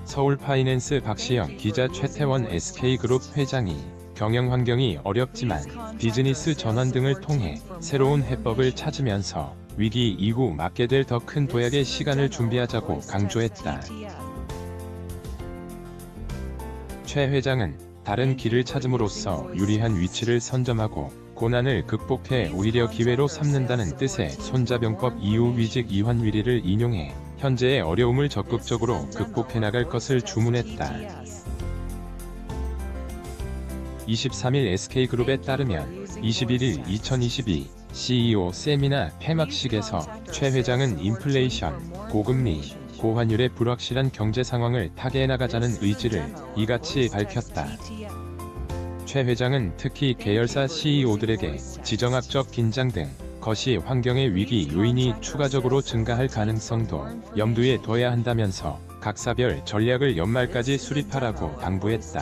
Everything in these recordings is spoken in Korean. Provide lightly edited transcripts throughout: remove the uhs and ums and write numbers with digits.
서울파이낸스 박시영 기자 최태원 SK그룹 회장이 경영 환경이 어렵지만 비즈니스 전환 등을 통해 새로운 해법을 찾으면서 위기 이후 맞게 될 더 큰 도약의 시간을 준비하자고 강조했다. 최 회장은 다른 길을 찾음으로써 유리한 위치를 선점하고 고난을 극복해 오히려 기회로 삼는다는 뜻의 손자병법 이후 위직 이환 위리를 인용해 현재의 어려움을 적극적으로 극복해 나갈 것을 주문했다. 23일 SK그룹에 따르면 21일 2022 CEO 세미나 폐막식에서 최 회장은 인플레이션, 고금리, 고환율의 불확실한 경제 상황을 타개해 나가자는 의지를 이같이 밝혔다. 최 회장은 특히 계열사 CEO들에게 지정학적 긴장 등 거시 환경의 위기 요인이 추가적으로 증가할 가능성도 염두에 둬야 한다면서 각사별 전략을 연말까지 수립하라고 당부했다.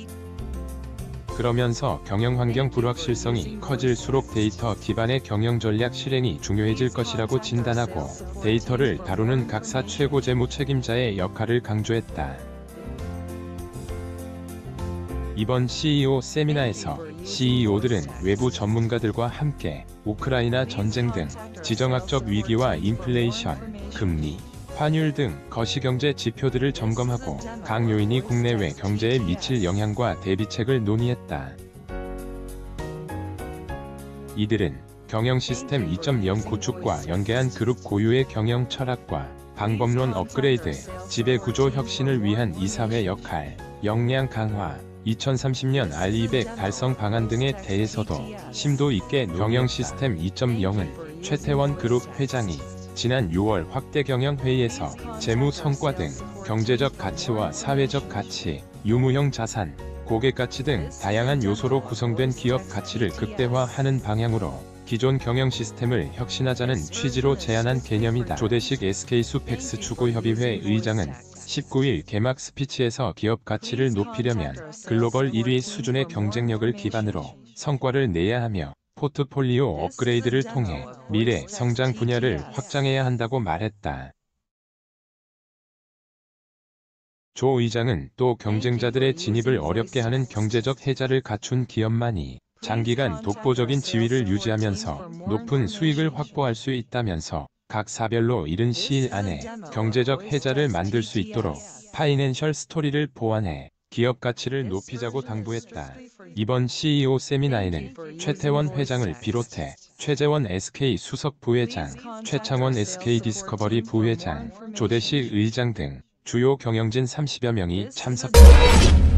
그러면서 경영환경 불확실성이 커질수록 데이터 기반의 경영전략 실행이 중요해질 것이라고 진단하고 데이터를 다루는 각사 최고 재무 책임자의 역할을 강조했다. 이번 CEO 세미나에서 CEO들은 외부 전문가들과 함께 우크라이나 전쟁 등 지정학적 위기와 인플레이션, 금리, 환율 등 거시경제 지표들을 점검하고 각 요인이 국내외 경제에 미칠 영향과 대비책을 논의했다. 이들은 경영 시스템 2.0 구축과 연계한 그룹 고유의 경영 철학과 방법론 업그레이드, 지배구조 혁신을 위한 이사회 역할, 역량 강화, 2030년 R200 달성 방안 등에 대해서도 심도 있게 경영 시스템 2.0은 최태원 그룹 회장이 지난 6월 확대 경영 회의에서 재무 성과 등 경제적 가치와 사회적 가치, 유무형 자산, 고객 가치 등 다양한 요소로 구성된 기업 가치를 극대화하는 방향으로 기존 경영 시스템을 혁신하자는 취지로 제안한 개념이다. 조대식 SK수펙스 추구협의회 의장은 19일 개막 스피치에서 기업 가치를 높이려면 글로벌 1위 수준의 경쟁력을 기반으로 성과를 내야 하며 포트폴리오 업그레이드를 통해 미래 성장 분야를 확장해야 한다고 말했다. 조 의장은 또 경쟁자들의 진입을 어렵게 하는 경제적 해자를 갖춘 기업만이 장기간 독보적인 지위를 유지하면서 높은 수익을 확보할 수 있다면서 각 사별로 이른 시일 안에 경제적 해자를 만들 수 있도록 파이낸셜 스토리를 보완해 기업 가치를 높이자고 당부했다. 이번 CEO 세미나에는 최태원 회장을 비롯해 최재원 SK 수석 부회장, 최창원 SK 디스커버리 부회장, 조대식 의장 등 주요 경영진 30여 명이 참석했다.